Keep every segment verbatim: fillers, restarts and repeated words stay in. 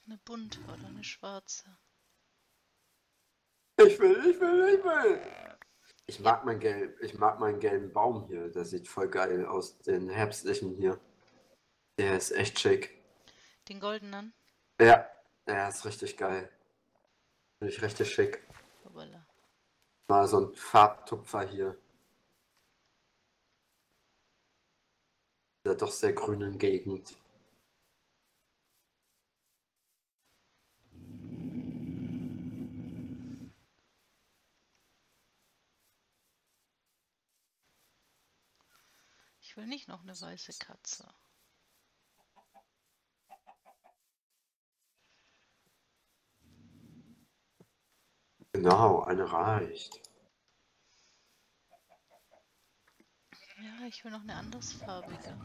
Eine bunte oder eine schwarze? Ich will, ich will, ich will. Ich Ja. mag mein Gelb, ich mag meinen gelben Baum hier. Der sieht voll geil aus, den herbstlichen hier. Der ist echt schick. Den goldenen? Ja, der ist richtig geil. Finde ich richtig schick. Hoppala. Mal so ein Farbtupfer hier. Der doch sehr grünen Gegend. Ich will nicht noch eine weiße Katze. Genau, eine reicht. Ja, ich will noch eine andersfarbige.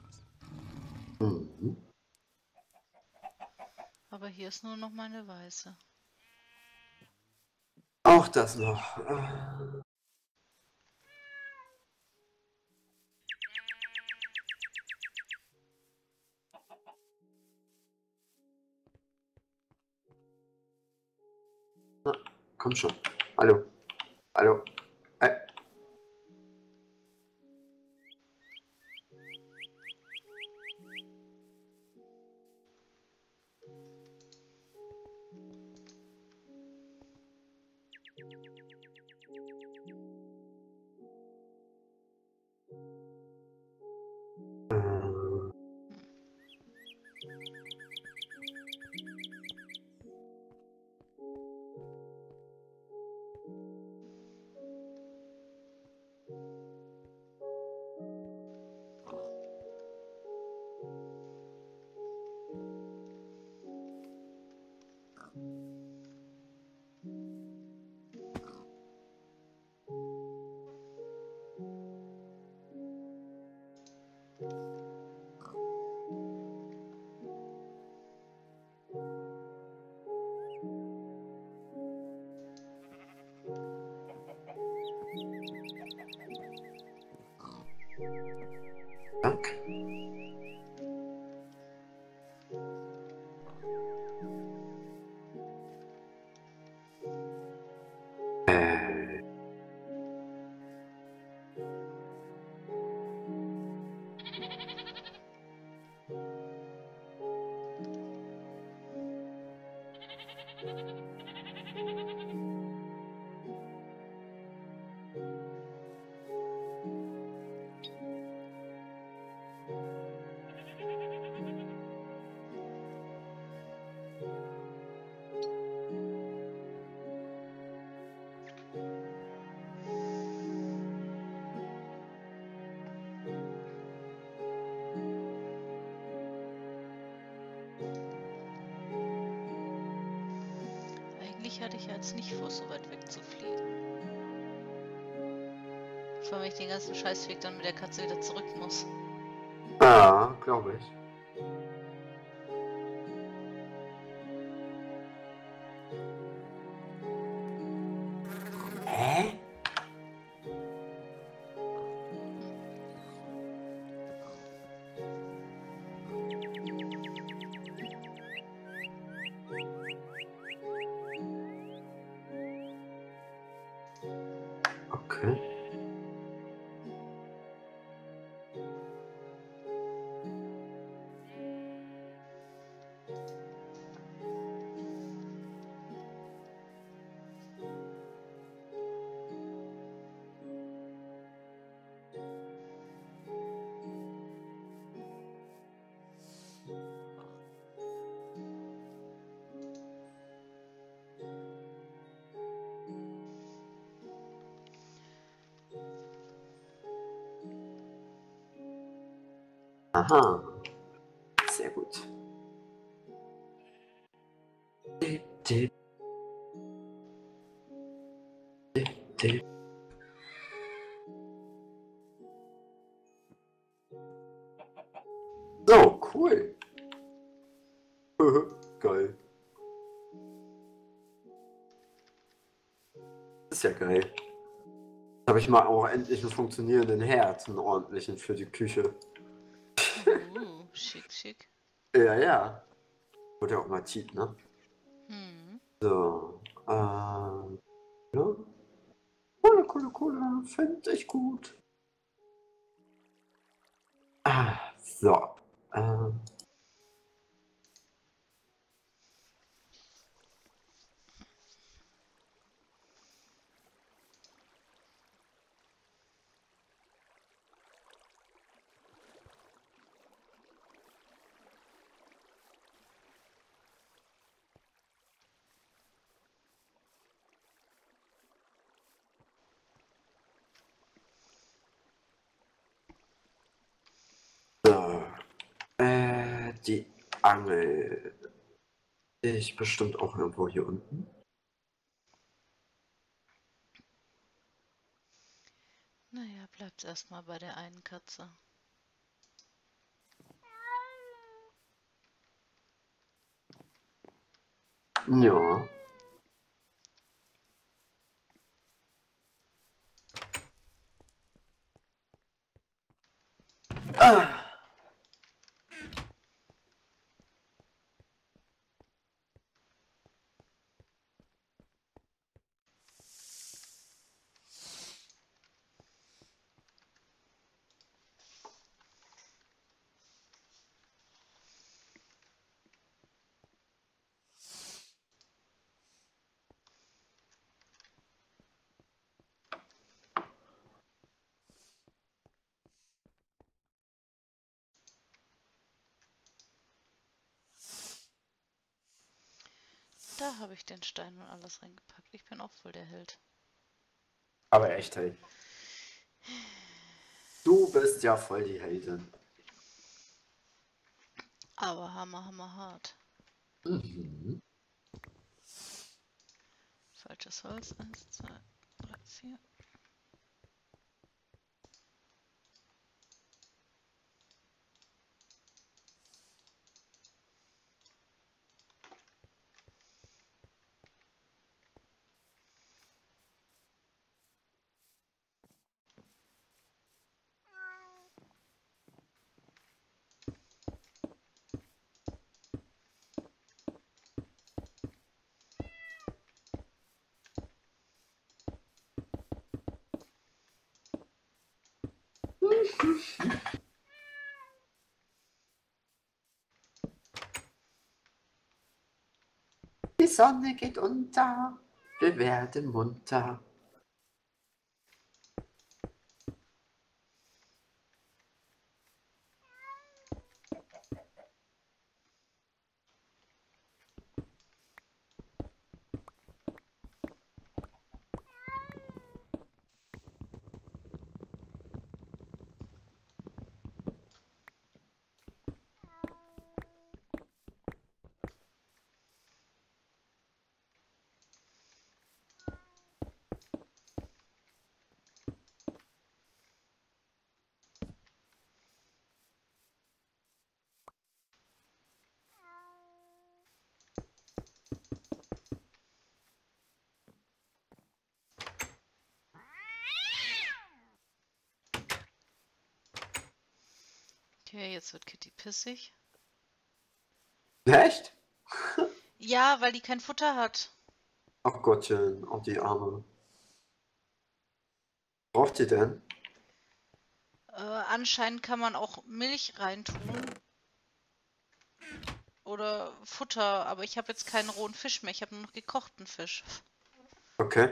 Mhm. Aber hier ist nur noch meine weiße. Auch das noch. Äh, na, komm schon. Hallo. Hallo. Äh. Äh. Dank. Äh. Eigentlich hatte ich ja jetzt nicht vor, so weit wegzufliegen. Vor allem, wenn ich den ganzen Scheißweg dann mit der Katze wieder zurück muss. Ja, glaube ich. Hä? Okay. Aha. Sehr gut. So, cool. Geil. Ist ja geil. Jetzt habe ich mal auch endlich einen funktionierenden Herd, einen ordentlichen für die Küche. Uh, schick, schick. Ja, ja. Wurde ja auch mal Tiet, ne? Hm. So. Äh, ja. Coole, coole, coole. Finde ich gut. Ah, so. Ähm. So. Äh, die Angel. Ich bestimmt auch irgendwo hier unten. Naja, bleibt's erstmal bei der einen Katze. Ja. Ah. Da habe ich den Stein und alles reingepackt. Ich bin auch voll der Held. Aber echt, hey. Du bist ja voll die Heldin. Aber hammer, hammer hart. Mhm. Falsches Holz. Eins, zwei, drei, vier. Die Sonne geht unter. Wir werden munter. Okay, jetzt wird Kitty pissig. Echt? Ja, weil die kein Futter hat. Ach Gottchen, oh die Arme. Braucht die denn? Äh, anscheinend kann man auch Milch reintun. Oder Futter, aber ich habe jetzt keinen rohen Fisch mehr. Ich habe nur noch gekochten Fisch. Okay.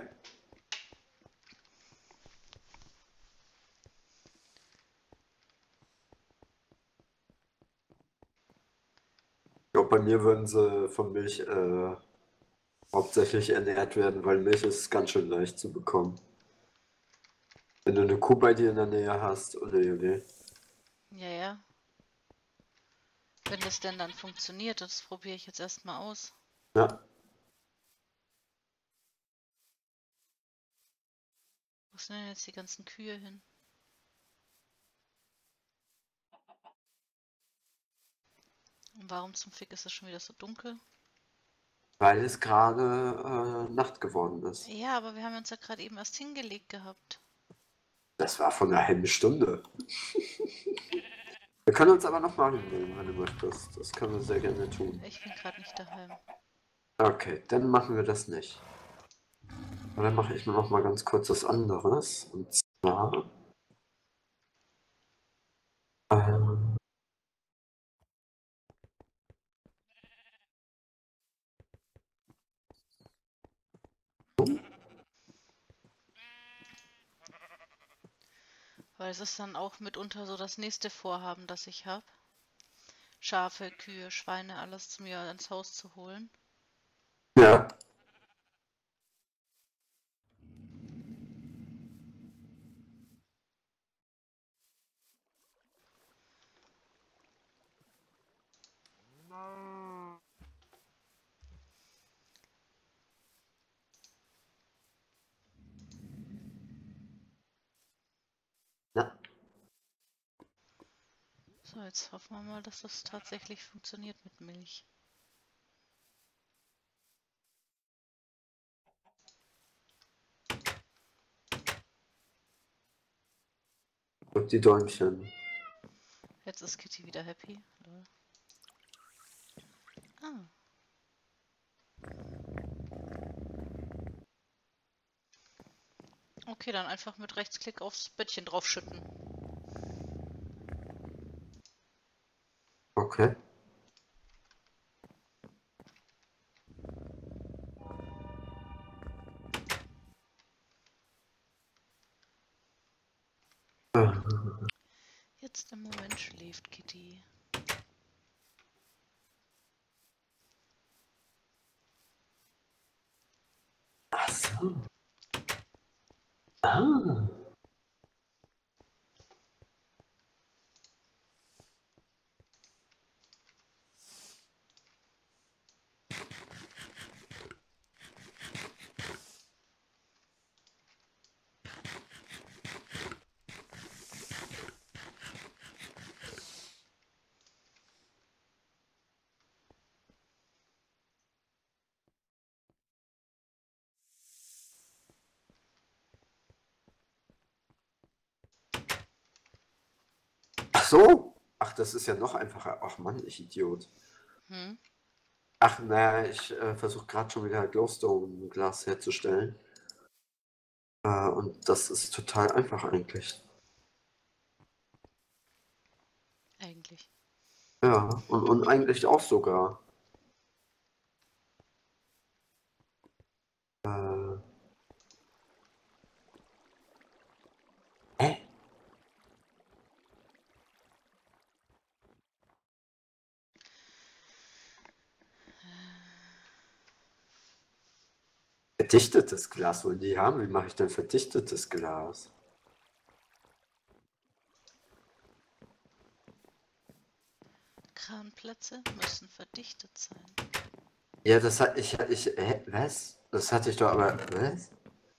Ich glaube, bei mir würden sie von Milch äh, hauptsächlich ernährt werden, weil Milch ist ganz schön leicht zu bekommen. Wenn du eine Kuh bei dir in der Nähe hast, oder nee. Ja, ja. Wenn das denn dann funktioniert, das probiere ich jetzt erstmal aus. Ja. Wo sind denn jetzt die ganzen Kühe hin? Und warum zum Fick ist es schon wieder so dunkel? Weil es gerade äh, Nacht geworden ist. Ja, aber wir haben uns ja gerade eben erst hingelegt gehabt. Das war von einer halben Stunde. Wir können uns aber noch Mario nehmen, wenn du möchtest. Das können wir sehr gerne tun. Ich bin gerade nicht daheim. Okay, dann machen wir das nicht. Und dann mache ich mir noch mal ganz kurz was anderes. Und zwar... Ähm, Weil es ist dann auch mitunter so das nächste Vorhaben, das ich habe. Schafe, Kühe, Schweine, alles zu mir ins Haus zu holen. ja. Ja. So, jetzt hoffen wir mal, dass das tatsächlich funktioniert mit Milch. Und die Däumchen. Jetzt ist Kitty wieder happy. Lol. Ah. Okay, dann einfach mit Rechtsklick aufs Bettchen draufschütten. Okay. Äh, Jetzt im Moment schläft Kitty. Ach so. Ah. Ach so. Ach, das ist ja noch einfacher. Ach Mann, ich Idiot. Hm? Ach, naja, ich äh, versuche gerade schon wieder Glowstone-Glas herzustellen. Äh, und das ist total einfach eigentlich. Eigentlich. Ja, und, und eigentlich auch sogar. Äh, hä? Verdichtetes Glas wollen die haben? Wie mache ich denn verdichtetes Glas? Kranplätze müssen verdichtet sein. Ja, das hat ich, ich, hä, was? Das hatte ich doch aber, was?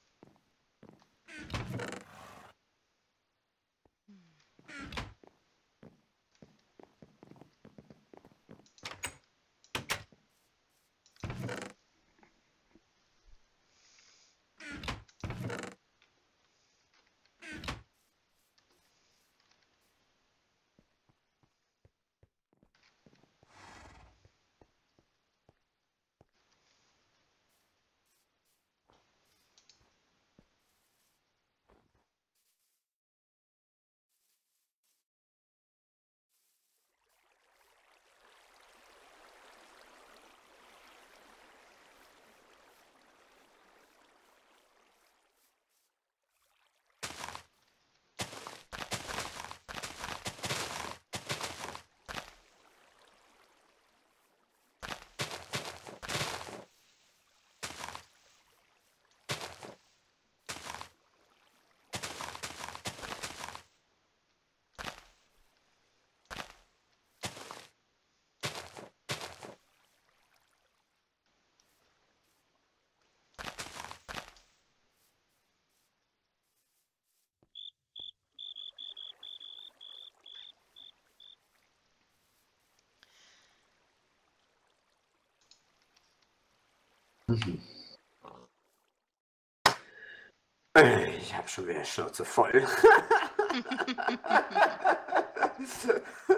Mhm. Ich habe schon wieder Schnauze voll.